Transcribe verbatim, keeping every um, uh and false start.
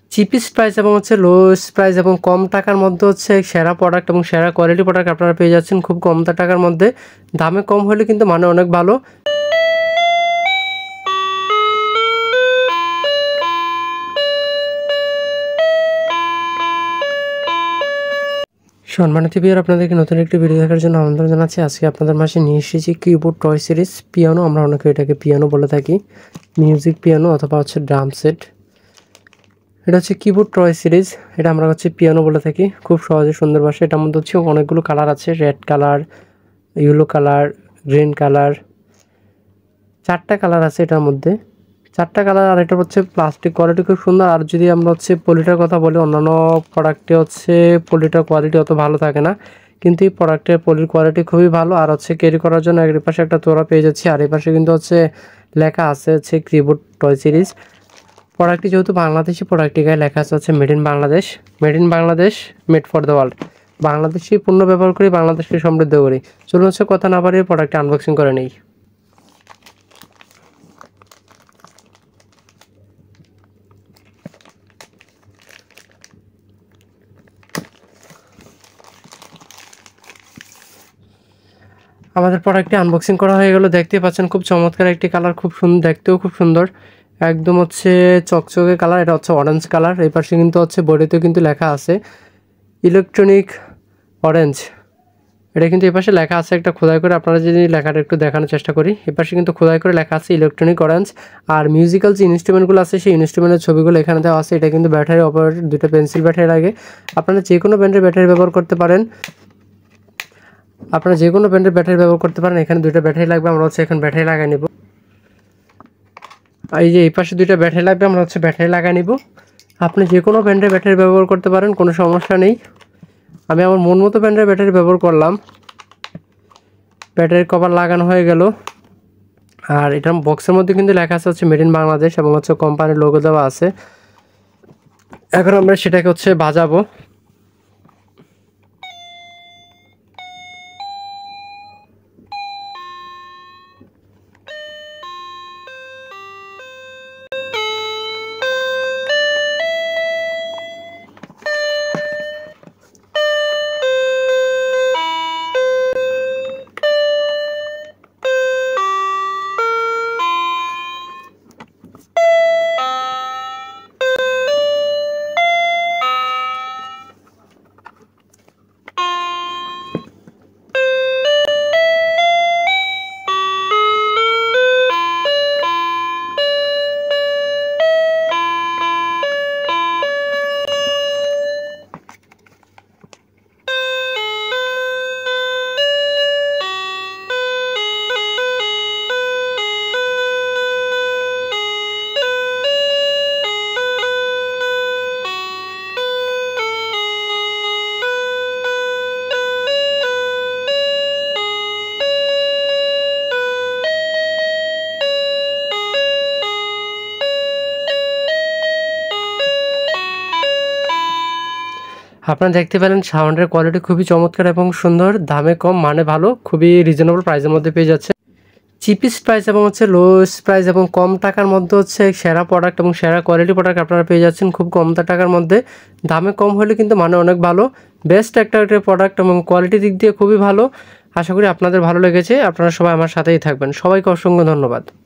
Cheapest price এবং হচ্ছে lowest price এবং কম টাকার মধ্যে হচ্ছে সেরা প্রোডাক্ট এবং সেরা কোয়ালিটি প্রোডাক্ট আপনারা পেয়ে যাচ্ছেন খুব কম টাকার মধ্যে। দামে কম হলে কিন্তু মানে অনেক ভালো। সম্মানিত ভিউয়ার, আপনাদেরকে নতুন একটি ভিডিও দেখার জন্য আমন্ত্রণ জানাচ্ছি। আজকে আপনাদের মাঝে নিয়ে এসেছি কিবোর্ড টয় সিরিজ পিয়ানো। আমরা অনেকে এটাকে পিয়ানো বলে থাকি, মিউজিক পিয়ানো অথবা হচ্ছে ড্রাম সেট। এটা হচ্ছে কিবোর্ড টয় সিরিজ, এটা আমরা হচ্ছে পিয়ানো বলে থাকি। খুব সহজে সুন্দর ভাষায়। এটার মধ্যে হচ্ছে অনেকগুলো কালার আছে, red colour, yellow colour, green colour, চারটা কালার আছে এটার মধ্যে, চারটা কালার। আর এটা হচ্ছে প্লাস্টিক কোয়ালিটি খুব সুন্দর। আর যদি আমরা হচ্ছে পলিটার কথা বলি, অন্যান্য প্রোডাক্টে হচ্ছে পলিটার কোয়ালিটি অত ভালো থাকে না, কিন্তু এই প্রোডাক্টের পলির কোয়ালিটি খুবই ভালো। আর হচ্ছে ক্যারি করার জন্য এর পাশে একটা তোড়া পেয়ে যাচ্ছি, আর এই পাশে কিন্তু হচ্ছে লেখা আছে হচ্ছে কিবোর্ড টয় সিরিজ। প্রোডাক্টটি যেহেতু বাংলাদেশি, প্রোডাক্টটি গায়ে লেখা আছে হচ্ছে made in Bangladesh, made in Bangladesh, made for the world. Bangladeshi পণ্য ব্যবহার করি, বাংলাদেশকে সমৃদ্ধ করি। চলুন হচ্ছে কথা না বাড়িয়ে প্রোডাক্টটি আনবক্সিং করে নেই। আমাদের প্রোডাক্টটি আনবক্সিং করা হয়ে গেল। দেখতেই পাচ্ছেন খুব চমৎকার একটি কালার, খুব সুন্দর, দেখতেও খুব সুন্দর, একদম হচ্ছে চকচকে কালার। এটা হচ্ছে অরেঞ্জ কালার। এই পাশে কিন্তু হচ্ছে বডিতেও কিন্তু লেখা আছে ইলেকট্রনিক অরেঞ্জ। এটা কিন্তু এই পাশে লেখা আছে একটা খোদাই করে, আপনারা যদি লেখাটা একটু দেখানোর চেষ্টা করি, এই পাশে কিন্তু খোদাই করে লেখা আছে ইলেকট্রনিক অরেঞ্জ। আর মিউজিক্যাল যে ইনস্ট্রুমেন্টগুলো আছে সেই ইনস্ট্রুমেন্টের ছবিগুলো এখানে দেওয়া আছে। এটা কিন্তু ব্যাটারি অপারেটেড, দুটো পেন্সিল ব্যাটারি লাগে। আপনারা যে কোনো ব্র্যান্ডের ব্যাটারি ব্যবহার করতে পারেন, আপনারা যে কোনো ব্র্যান্ডের ব্যাটারি ব্যবহার করতে পারেন। এখানে দুইটা ব্যাটারি লাগবে, আমরা হচ্ছে এখন ব্যাটারি লাগাই নেব। এই যে এই পাশে দুইটা ব্যাটারি লাগবে, আমরা হচ্ছে ব্যাটারি লাগাই নিব। আপনি যে কোনো ব্র্যান্ডের ব্যাটারি ব্যবহার করতে পারেন, কোনো সমস্যা নেই। আমি আমার মন মতো ব্র্যান্ডের ব্যাটারি ব্যবহার করলাম। ব্যাটারির কভার লাগানো হয়ে গেল। আর এটার বক্সের মধ্যে কিন্তু লেখা আছে হচ্ছে মেড ইন বাংলাদেশ এবং হচ্ছে কোম্পানির লোগো দেওয়া আছে। এখন আমরা সেটাকে হচ্ছে বাজাবো। আপনারা দেখতে পেলেন সাউন্ডের কোয়ালিটি খুবই চমৎকার এবং সুন্দর, দামে কম, মানে ভালো, খুবই রিজনেবল প্রাইসের মধ্যে পেয়ে যাচ্ছে। চিপেস্ট প্রাইস এবং হচ্ছে লোয়েস্ট প্রাইস এবং কম টাকার মধ্যে হচ্ছে সেরা প্রোডাক্ট এবং সেরা কোয়ালিটি প্রোডাক্ট আপনারা পেয়ে যাচ্ছেন খুব কম টাকার মধ্যে। দামে কম হলে কিন্তু মানে অনেক ভালো, বেস্ট একটা প্রোডাক্ট এবং কোয়ালিটি দিক দিয়ে খুবই ভালো। আশা করি আপনাদের ভালো লেগেছে। আপনারা সবাই আমার সাথেই থাকবেন। সবাইকে অসংখ্য ধন্যবাদ।